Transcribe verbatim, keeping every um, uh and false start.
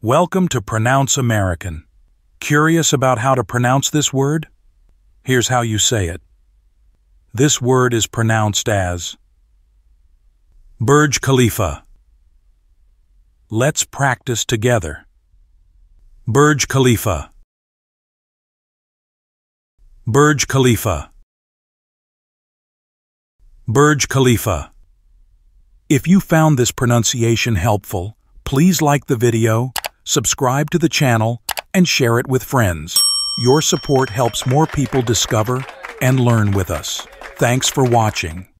Welcome to Pronounce American. Curious about how to pronounce this word? Here's how you say it. This word is pronounced as Burj Khalifa. Let's practice together. Burj Khalifa. Burj Khalifa. Burj Khalifa. If you found this pronunciation helpful, please like the video, subscribe to the channel, and share it with friends. Your support helps more people discover and learn with us. Thanks for watching.